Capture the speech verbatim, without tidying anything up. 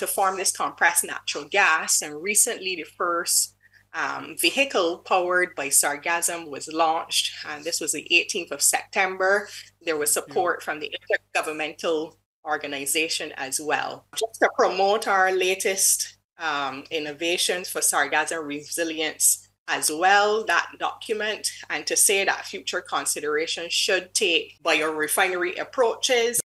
to form this compressed natural gas. And recently, the first um, vehicle powered by sargassum was launched, and this was the eighteenth of September. There was support yeah. from the intergovernmental organization as well. Just to promote our latest um, innovations for sargassum resilience as well, that document, and to say that future considerations should take biorefinery approaches